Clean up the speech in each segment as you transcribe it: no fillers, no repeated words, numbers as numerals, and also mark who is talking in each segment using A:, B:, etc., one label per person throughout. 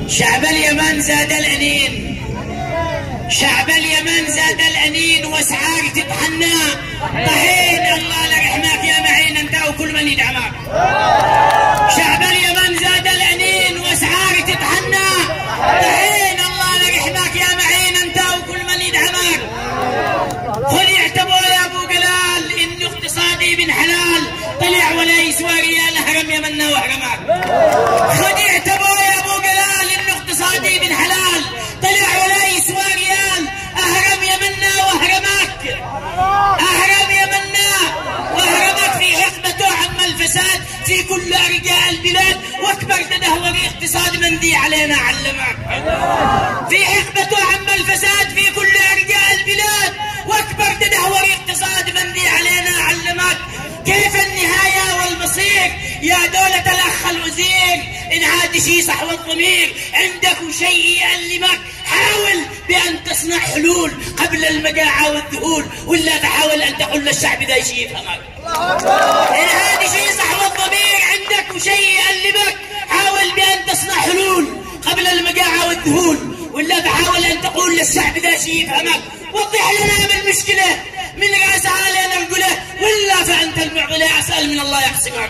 A: شعب اليمن زاد الأنين، شعب اليمن زاد الأنين واسعار تتحنى. طحين الله لرحمك يا معين انت وكل من يدعمك. شعب اليمن زاد الأنين واسعار تتحنى. طحين الله لرحمك يا معين انت وكل من يدعمك. خذ اعتبر يا ابو جلال انه اقتصادي بن حلال طلع ولا يسوى ريال اهرم يمنا واهرمك. خذ اعتبر يا ابو جلال انه اقتصادي بن حلال طلع ولا يسوى ريال اهرم يمنا واهرمك. اهرم يمنا واهرمك في حقبته عم الفساد في كل ارجاء البلاد واكبر تدهور اقتصاد مندي علينا علمك. في حقبته عم الفساد في كل ارجاء البلاد واكبر تدهور اقتصاد مندي علينا علمك. كيف النهايه والمصير يا دولة الاخ الوزير؟ ان عاد شي صحو الضمير عندك شيء يألمك حاول بان تصنع حلول قبل المجاعه والذهول ولا تحاول ان تقول للشعب ذا شيء يفهمك. ان عاد شي صحو الضمير عندك شيء يألمك حاول بان تصنع حلول قبل المجاعه والذهول ولا تحاول ان تقول للشعب ذا شيء يفهمك. وضح لنا بالمشكله من راسها لين رجله ولا فانت المعضله اسال من الله يحسمك.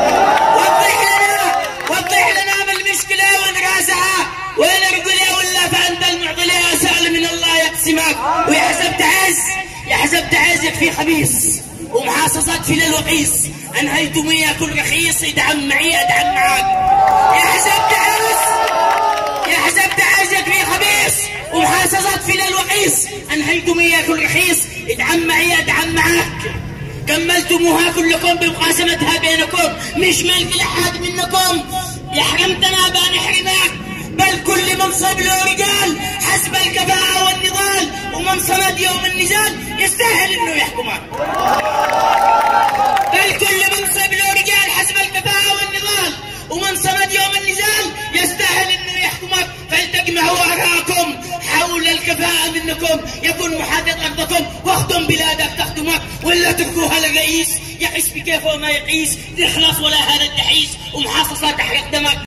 A: وضح لنا بالمشكله وين راسها وين رجله ولا فانت المعضله اسال من الله يقسمك. ويا حسب تعز في خبيث ومحاصصات في للوقيس انهيتم يا كل رخيص ادعم معي ادعم معاك. يا حسب تعزك في خبيث ومحاصصات في للوقيس انهيتم يا كل رخيص ادعم معي ادعم معاك. كملتموها كلكم بمقاسمتها بينكم مش ملك لحد منكم. يحرمتنا بنحرمك بل كل منصب له رجال حسب الكفاءة والنضال ومن صمد يوم النزال يستاهل انه يحكمك. بل كل منصب له رجال حسب الكفاءة والنضال ومن صمد يوم النزال يستاهل انه يحكمك. فلتجمعوا اراءكم حول الكفاءة منكم يكون محدد ارضكم واخدم بلادك تخدمك ولا تركوها للرئيس يقيس بكيفه وما يقيس تخلص ولا هذا الدحيس ومحاصصة تحرق دمك.